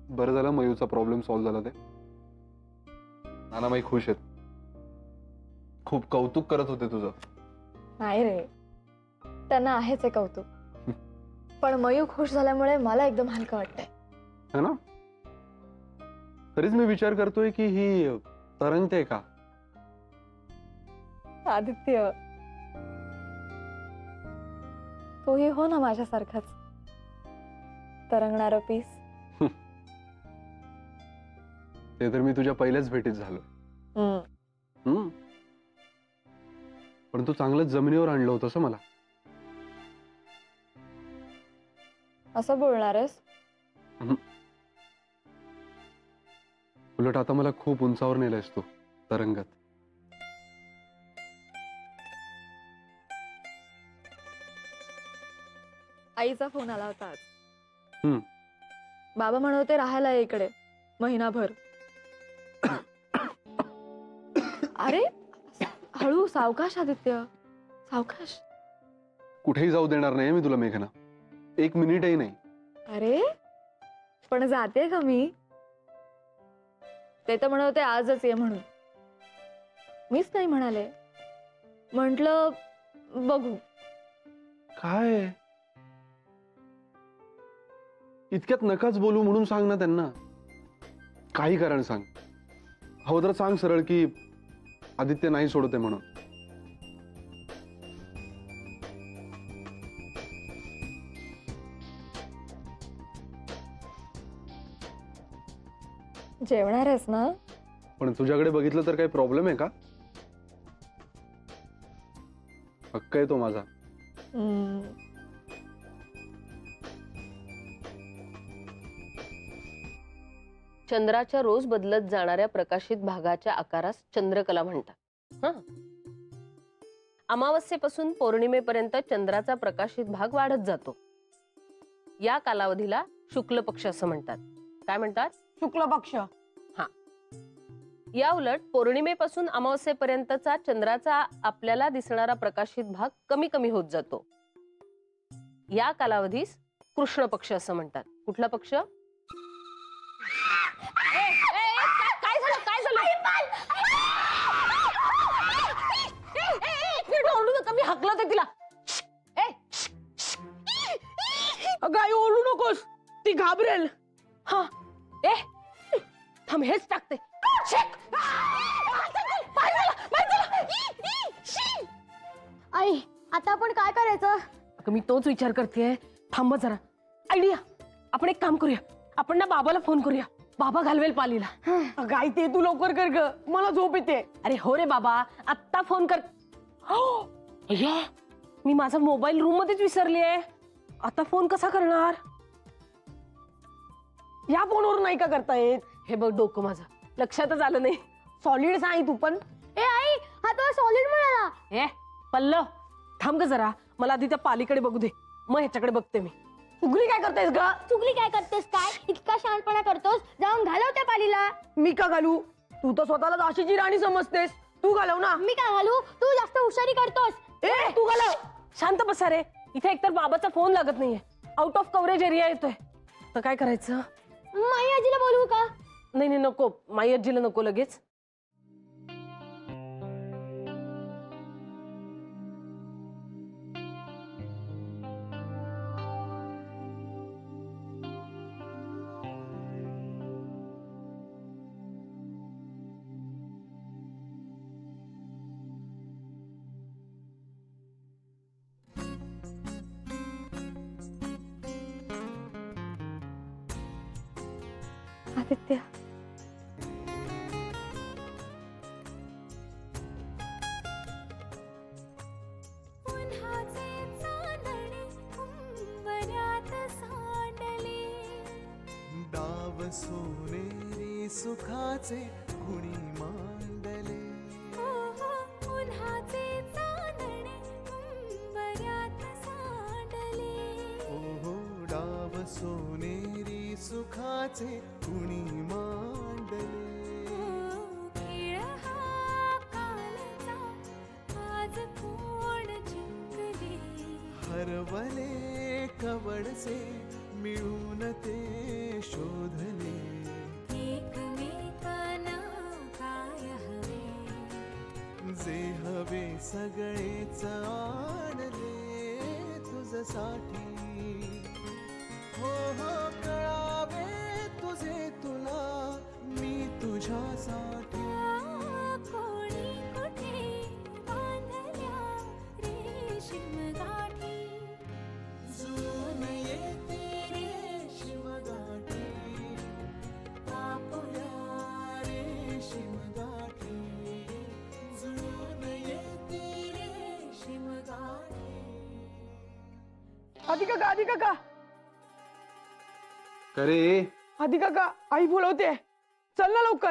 बरं झालं मयूचा problem solve झाला ते. नानाबाई खुश आहेत. खूप कौतुक करत होते तुझं. नाही रे, त्यांना आहेच आहे कौतुक. पण मयू खुश झाल्यामुळे मला एकदम हलकं वाटतंय. है ना? तरीच मी विचार करतोय की ही तरंगते का. आदित्य, तोही हो ना माझ्यासारखाच तरंगणारं पीस. ते तर मी तुझ्या पहिल्याच भेटीत झालो. पण तू चांगलंच जमिनीवर आणलं होतंस मला. असं बोलणार आहेस? उलट आता मला खूप उंचावर नेलंयस तू तरंगत. आईचा फोन आला होता आज. बाबा म्हणत होते राहायला ये इकडे महिनाभर. अरे हळू, सावकाश आदित्य, सावकाश. कुठेही जाऊ देणार नाही मी तुला मेघना, एक मिनिटही नाही. अरे पण जाते का मी? ते तर म्हणत होते आजच ये म्हणून. मीच नाही म्हणाले. म्हंटल बघू. काय इतक्यात नकाच बोलू म्हणून सांग ना त्यांना. काही कारण सांग. हवं तर सांग सरळ की आदित्य नाही सोडते म्हणून. जेवणार आहेस ना? पण तुझ्याकडे बघितलं तर काही प्रॉब्लेम आहे का? हक्क आहे तो माझा. चंद्राच्या रोज बदलत जाणाऱ्या प्रकाशित भागाच्या आकारास चंद्रकला म्हणतात. अमावस्येपासून पौर्णिमेपर्यंत चंद्राचा प्रकाशित भाग वाढत जातो. या कालावधीला शुक्ल पक्ष असं म्हणतात. काय म्हणतात? शुक्ल पक्ष. हा. या उलट पौर्णिमेपासून अमावस्येपर्यंतचा चंद्राचा आपल्याला दिसणारा प्रकाशित भाग कमी कमी होत जातो. या कालावधीस कृष्ण पक्ष असं म्हणतात. कुठला पक्ष? काय झालं? काय झालं? ओरडू नका, मी हकलं ते तिला. अगं ओरडू नकोस, ती घाबरेल. हा ए थांब, हेच टाकते. आई आता आपण काय करायचं? मी तोच विचार करतेय. थांब जरा. आयडिया. आपण एक काम करूया, आपण ना बाबाला फोन करूया. बाबा घालवेल पालीला. अगं आई ते तू लवकर कर ग, मला झोप येते. अरे हो रे बाबा, आत्ता फोन कर. मी माझा मोबाईल रूम मध्येच विसरली आहे. आता फोन कसा करणार? या फोनवर नाही का करता येत? हे बघ डोकं माझं लक्षातच आलं नाही. सॉलिड सांग तू पण. ए आई हा तो सॉलिड म्हणाला. ए पल्लव थांब ग जरा, मला आधी त्या पालीकडे बघू दे, मग ह्याच्याकडे बघते मी. चुगली काय करतेस ग? चुगली काय करतेस? काय इतका शहाणपणा करतोस? जाऊन घालव त्या पालीला. मी का घालू? तू तर स्वतःला दाशीची राणी समजतेस. तू घालव ना. मी काय घालू? तू जास्त हुशारी करतोस. ए तू घालव. शांत बसा रे. इथे एकतर बाबाचा फोन लागत नाहीये, आउट ऑफ कव्हरेज एरिया येतोय. तर काय करायचं? माई आजीला बोलवू का? नाही नाही नको, माई आजीला नको लगेच. आदित्य डाव सोनेरी सुखाचे कुणी मांडले. उन्हाचे चांदणे उंबऱ्यात सांडले. ओहो डाव सोनेरी सुखाचे कुणी मांडले. खेळ हा कालचा आज कोण जिंकले. हरवले कवडसे मिळून ते शोधले एकमेकांना काय हवे जे हवे सगळेच आणले तुझसाठी हो हो कळावे तुझे तुला मी तुझ्यासाठी कोणी कुठे बांधल्या रेशीम गाठी जुळून येते रेशीम गाठी कापूया रेशीम गाठी जुळून येते रेशीम गाठी आधी काका अरे आधी काका आई बोलवते चल ना लवकर.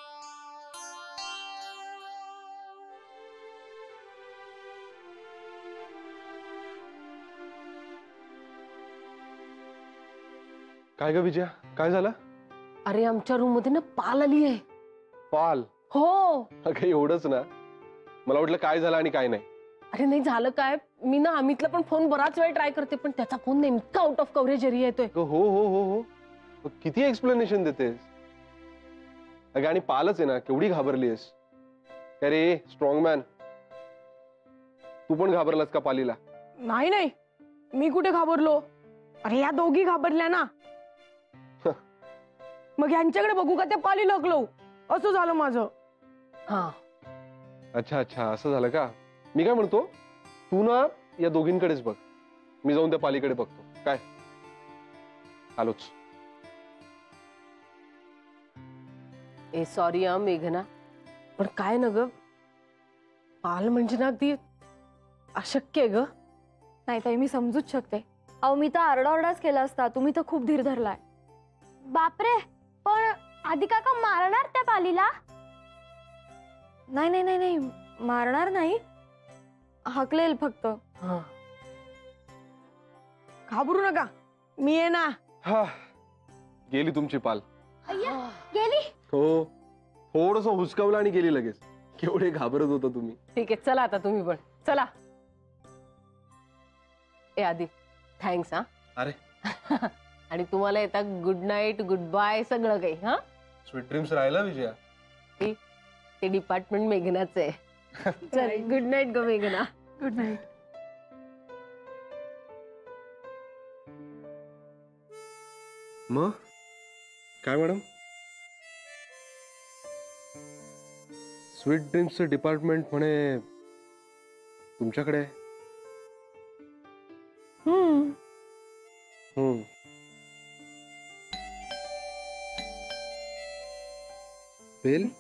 काय ग विजया, काय झालं? अरे आमच्या रूम मध्ये ना पाल आली आहे. पाल? हो. अगं एवढंच ना, मला वाटलं काय झालं आणि काय नाही. अरे नाही झालं काय, मी ना अमितला पण फोन बराच वेळ ट्राय करते पण त्याचा फोन नेमका आउट ऑफ कव्हरेज एरिया येतोय. हो हो हो हो मग किती एक्सप्लेनेशन देतेस? अगं आणि पालच आहे ना, केवढी घाबरलीस? अरे स्ट्रॉंग मॅन, तू पण घाबरलास का पालीला? नाही मी कुठे घाबरलो. अरे या दोघी घाबरल्या ना. मग यांच्याकडे बघू का त्या पाली लागलो असं झालं माझं. हा अच्छा अच्छा असं झालं का? मी काय म्हणतो, तू ना या दोघींकडेच बघ, मी जाऊन त्या पालीकडे बघतो. काय आलोच. ए सॉरी मेघना, पण काय न ग, पाल म्हणजे ना अगदी अशक्य आहे ग. नाही ताई, मी समजूच शकते. अहो मी तर आरडाओरडाच केला असता, तुम्ही तर खूप धीर धरलाय. बापरे, पण आधी काका मारणार त्या पालीला? नाही नाही नाही नाही, मारणार नाही, हाकलेल फक्त. हा घाबरू नका, मी आहे ना. हा गेली तुमची पाल. अय्या, गेली. हो थोडस हुसकावलं आणि गेली लगेच. केवढे घाबरत होता तुम्ही. ठीक आहे, चला आता तुम्ही पण चला. ए आधी थँक्स हा. अरे आणि तुम्हाला येता गुड नाईट गुड बाय सगळं काही. हा स्वीट ड्रीम्स राहिला विजया. ते डिपार्टमेंट मेघनाचं आहे. चल गुड नाईट ग मेघना. Good night. मग काय मॅडम, स्वीट ड्रीम्सचं डिपार्टमेंट म्हणे तुमच्याकडे? हम्म. हम्म. बेल?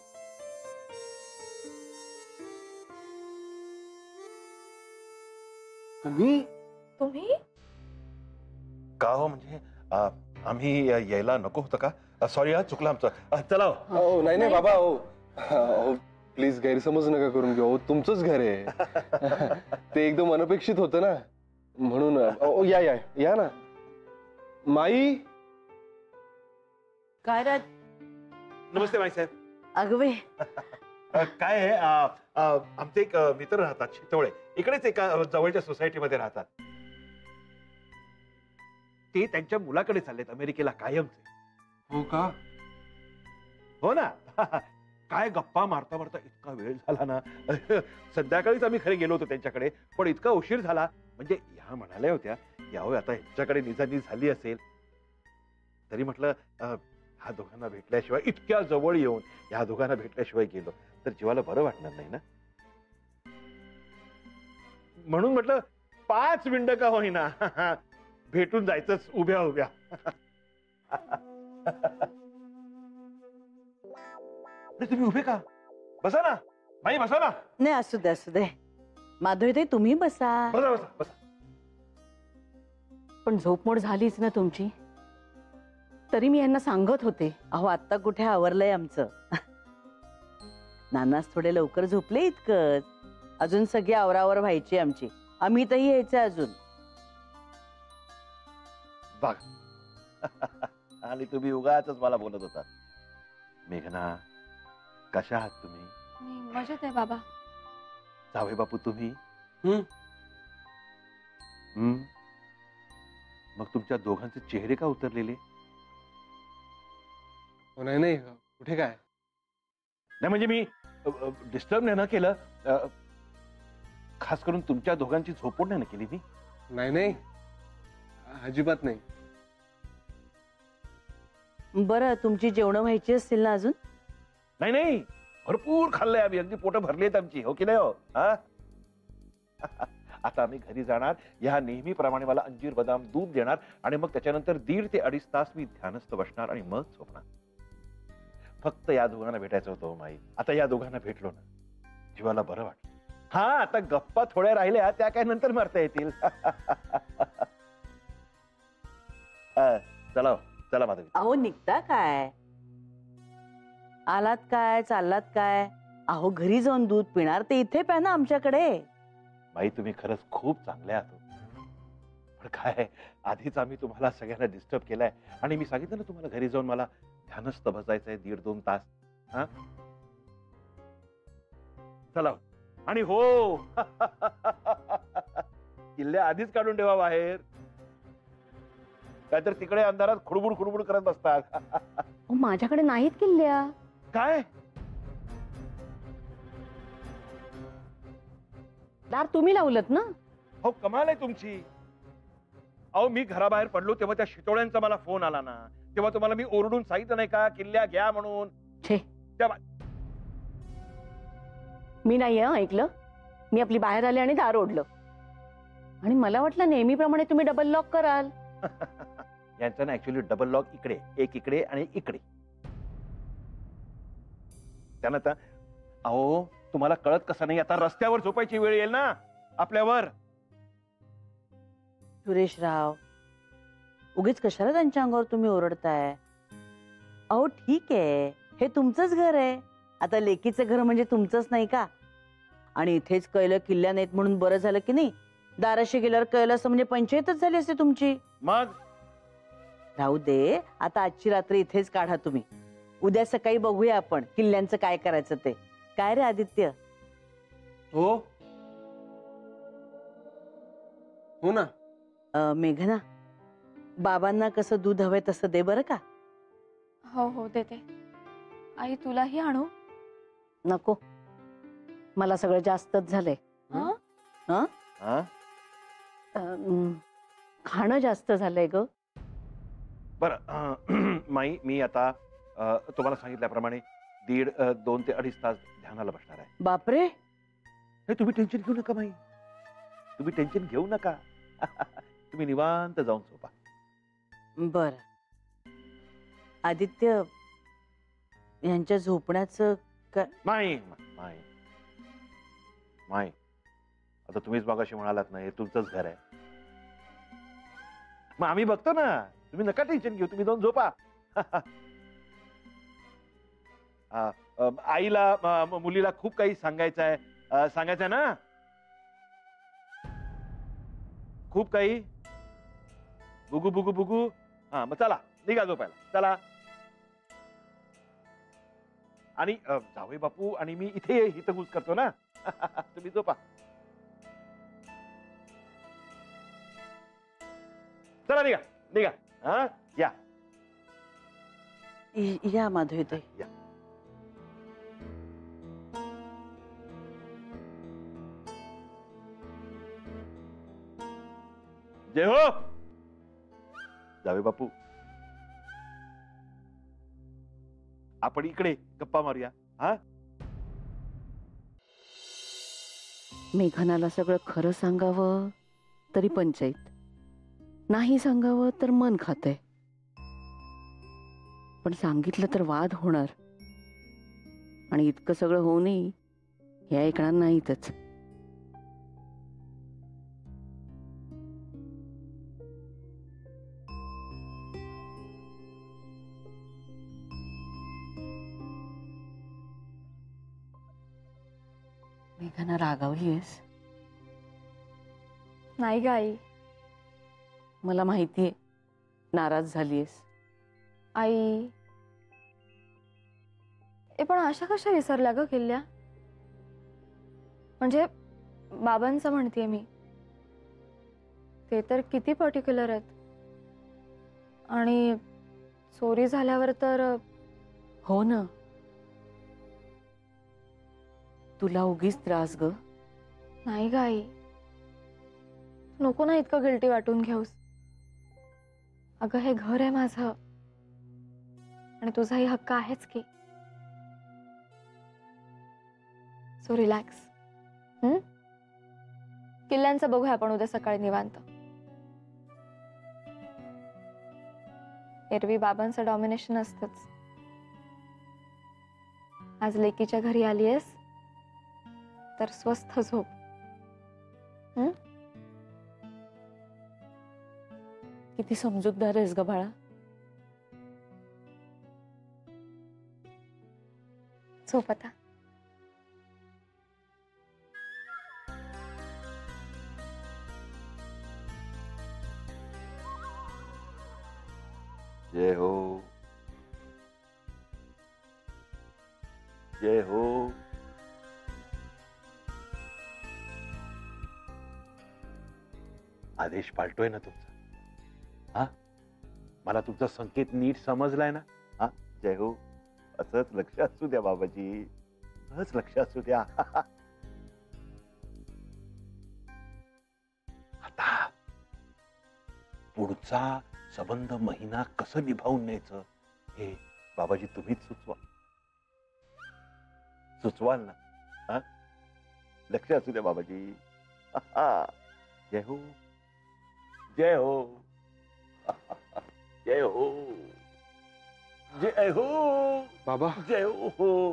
तुम्ही? तुम्ही? का हो म्हणजे आम्ही यायला नको होतं का? सॉरी हा, चुकलं आमचं. चला हो. हो नाही नाही बाबा, हो प्लीज गैरसमज नका करून घेऊ. तुमचंच घर आहे. ते एकदम अनपेक्षित होतं ना, म्हणून. या या या ना. माई. काय रे? नमस्ते माई साहेब. अगवे काय आहे, आमचे एक मित्र राहतात चितोळे, इकडेच एका जवळच्या सोसायटीमध्ये राहतात. ते त्यांच्या मुलाकडे चाललेत अमेरिकेला कायमचे. हो का? हो ना. काय गप्पा मारता मारता इतका वेळ झाला ना. संध्याकाळीच आम्ही खरे गेलो होतो त्यांच्याकडे, पण इतका उशीर झाला. म्हणजे ह्या म्हणाल्या होत्या यावं आता ह्यांच्याकडे निजानी झाली असेल, तरी म्हटलं ह्या दोघांना भेटल्याशिवाय, इतक्या जवळ येऊन ह्या दोघांना भेटल्याशिवाय गेलो तर जीवाला बरं वाटणार नाही ना. म्हणून म्हटलं 5 मिनिटं का होईना भेटून जायचंच उभ्या उभ्या. तुम्ही उभे का? बसा ना बाई, बसा ना. नाही असू दे असू दे. माधुरी तुम्ही बसा. बसा बसा बसा. पण झोपमोड झालीच ना तुमची. तरी मी यांना सांगत होते. अहो आत्ता कुठे आवरलंय आमचं. नानाच थोडे लवकर झोपले इतकंच. अजून सगळी आवरावर व्हायची आमची. अमितही यायचं अजून. बघ. आणि तुम्ही उगाच मला बोलत होता. मेघना, कशा आहात तुम्ही? मी मजेत आहे बाबा. जावे बापू तुम्ही? मग तुमच्या दोघांचे चेहरे का उतरलेले? हो नाही नाही कुठे काय नाही म्हणजे मी डिस्टर्ब नाही ना केलं. खास करून तुमच्या दोघांची झोपवून नाही ना केली मी. नाही नाही अजिबात नाही. बरं तुमची जेवणं व्हायची असतील ना अजून? नाही नाही भरपूर खाल्लंय आम्ही, अगदी पोटं भरली आहेत आमची, हो की नाही हो? हा? आता आम्ही घरी जाणार, या नेहमीप्रमाणे मला अंजीर बदाम दूध देणार आणि मग त्याच्यानंतर 1.5 ते 2.5 तास मी ध्यानस्थ बसणार आणि मग झोपणार. फक्त या दोघांना भेटायचं होतं माई. आता या दोघांना भेटलो ना, जीवाला बरं वाटलं. हा आता गप्पा थोड्या राहिल्या त्या काय नंतर मारता येतील. चला चला माधवी. अहो निघता काय? आलात काय चाललात काय? अहो घरी जाऊन दूध पिणार ते इथे प्या ना आमच्याकडे. माई तुम्ही खरंच खूप चांगले आहात. पण काय आधीच आम्ही तुम्हाला सगळ्यांना डिस्टर्ब केलाय आणि मी सांगितलं ना तुम्हाला घरी जाऊन मला ध्यानस्थ बसायचंय 1.5-2 तास. हा चला. आणि हो किल्ल्या आधीच काढून ठेवा बाहेर, काहीतरी तिकडे अंधारात खुडबुड खुडबुड करत बसतात. माझ्याकडे नाहीत किल्ल्या. काय दार तुम्ही लावलत ना? हो कमाल आहे तुमची. अहो मी घराबाहेर पडलो तेव्हा त्या शितोळ्यांचा मला फोन आला ना, तेव्हा तुम्हाला मी ओरडून सांगितलं नाही का किल्ल्या घ्या म्हणून? छे मी नाही ऐकलं. मी आपली बाहेर आले आणि दार ओढलं आणि मला वाटलं नेहमीप्रमाणे तुम्ही डबल लॉक कराल. यांचं ना ऍक्च्युली डबल लॉक इकडे, एक इकडे आणि इकडे. त्यानं तर अहो तुम्हाला कळत कसं नाही, आता रस्त्यावर झोपायची वेळ येईल ना आपल्यावर. सुरेश राव उगीच कशाला त्यांच्या अंगावर तुम्ही ओरडताय? अहो ठीक आहे, हे तुमचंच घर आहे. आता लेकीचं घर म्हणजे तुमचंच नाही का? आणि इथेच कळलं किल्ल्या नाहीत म्हणून बरं झालं की नाही. दाराशी गेल्यावर कळलं असं म्हणजे पंचायतच झाली असते तुमची. मग राहू दे, आता आजची रात्री इथेच काढा तुम्ही. उद्या सकाळी बघूया आपण किल्ल्यांचं काय करायचं ते. काय रे आदित्य? हो हो ना. मेघना बाबांना कसं दूध हवंय तसं दे बरं का. हो हो देते. आई तुलाही आणू? नको, मला सगळं जास्तच झालंय. हं? हं? हा खाणं जास्त झालंय ग. बरं माई मी आता तुम्हाला सांगितल्याप्रमाणे 1.5-2 ते 2.5 तास ध्यानाला बसणार आहे. बापरे. हे तुम्ही टेन्शन घेऊ नका माई, तुम्ही टेन्शन घेऊ नका. तुम्ही निवांत जाऊन झोपा. बर आदित्य यांच्या झोपण्याचं माई माई माई आता तुम्हीच मागाशी म्हणालात ना हे तुमचंच घर आहे. मग आम्ही बघतो ना, तुम्ही नका टेन्शन घेऊ, तुम्ही जाऊन झोपा. आईला मुलीला खूप काही सांगायचं आहे, सांगायचं ना खूप काही. बुगू बुगू बुगू. हा मग चला निघा झोपायला चला. आणि जावई बापू आणि मी इथे हितगुज करतो ना. तुम्ही झोपा. चला निघा निघा. हा या या माधवी. या. जय हो जावे बापू. आपण इकडे गप्पा मारूया. हा मेघनाला सगळं खरं सांगावं तरी पंचायत, नाही सांगावं तर मन खातंय. पण सांगितलं तर वाद होणार आणि इतकं सगळं होऊनही हे ऐकणार नाहीतच. मेघना रागावलीयस? नाही ग आई. मला माहितीये नाराज झालीयस. आई पण अशा कशा विसरल्या ग किल्ल्या? म्हणजे बाबांचं म्हणतेय मी, ते तर किती पर्टिक्युलर आहेत. आणि चोरी झाल्यावर तर हो ना. तुला उगीच त्रास ग. नाही गाई, नको ना इतकं गिल्टी वाटून घेऊस. अगं हे घर आहे माझं आणि तुझाही हक्क आहेच की. So relax. किल्ल्यांचं बघूया आपण उद्या सकाळी निवांत. एरवी बाबांचं डॉमिनेशन असतंच. आज लेकीच्या घरी आलीयस तर स्वस्थ झोप. किती समजूतदार आहेस ग बाळा. झोप आता. जय हो, जय हो. आदेश पाळतोय ना तुमचा? हा, मला तुमचा संकेत नीट समजलाय ना? हा, जय हो. असंच लक्ष असू द्या बाबाजी, असंच लक्ष असू द्या. आता पुढचा संबंध महिना कसं निभावून न्यायचं हे बाबाजी तुम्हीच सुचवाल ना? हा, लक्ष असू द्या बाबाजी. जय हो, जय हो, जय हो, जय हो बाबा, जय हो.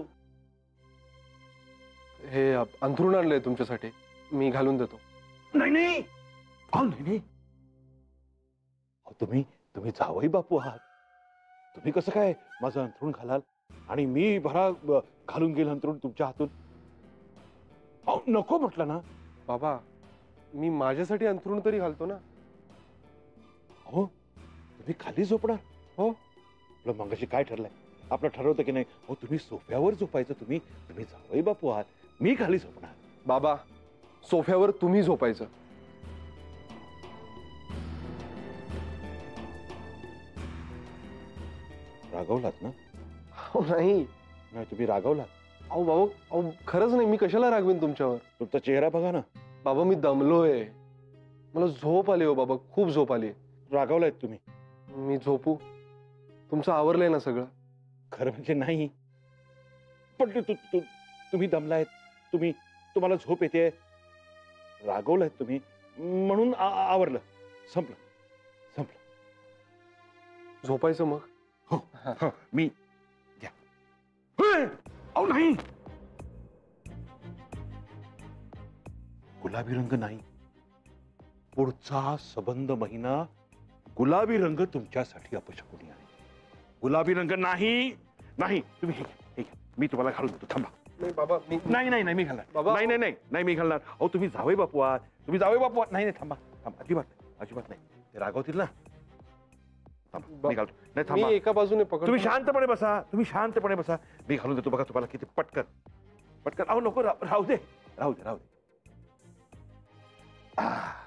हे अंथरूण आणलंय तुमच्यासाठी, मी घालून देतो. नाही नाही, अहो नाही नाही. तुम्ही तुम्ही जावई बापू आहात. तुम्ही कसं काय माझं अंथरूण घालाल आणि मी भरा घालून गेल अंथरूण तुमच्या हातून? अहो नको म्हटलं ना. बाबा, मी माझ्यासाठी अंथरूण तरी घालतो ना. हो, तुम्ही खाली झोपणार? हो. आपलं मगाशी काय ठरलंय? आपलं ठरवतं की नाही? हो, तुम्ही सोफ्यावर झोपायचं. तुम्ही तुम्ही जावई बापू आहात, मी खाली झोपणार. बाबा, सोफ्यावर तुम्ही झोपायचं. रागवलात ना? हो नाही. नाही, तुम्ही रागवलात. अहो बाबा, अहो खरंच नाही, मी कशाला रागवेन तुमच्यावर? तुमचा चेहरा बघा ना. बाबा, मी दमलोय, मला झोप आली हो बाबा, खूप झोप आली. रागवलायत तुम्ही. मी झोपू? तुमचं आवरलंय ना सगळं? खरं म्हणजे नाही, पण तुम्ही दमलायत, तुम्हाला झोप येते, रागवलायत तुम्ही, म्हणून आवरलं. संपलं संपलं. झोपायचं मग? हो, मी घ्या. अहो नाही, गुलाबी रंग नाही. पुढचा संबंध महिना गुलाबी रंग तुमच्यासाठी अपशकुनी आहे. गुलाबी रंग नाही. नाही, तुम्ही हे घ्या. मी तुम्हाला घालून देतो. थांबा. नाही बाबा, मी नाही नाही नाही, मी घालणार. बाबा, नाही नाही नाही नाही, मी घालणार. अहो तुम्ही जावई बापू आहात, तुम्ही जावई बापू आहात. नाही नाही, थांबा थांबा, अजिबात नाही, अजिबात नाही. ते रागवतील ना. थांबा, मी घालतो. नाही थांबा, मी एका बाजूने पकडतो. तुम्ही शांतपणे बसा, तुम्ही शांतपणे बसा. मी घालून देतो. बघा तुम्हाला किती पटकन पटकन. अहो नको, राहू दे, राहू दे, राहू दे.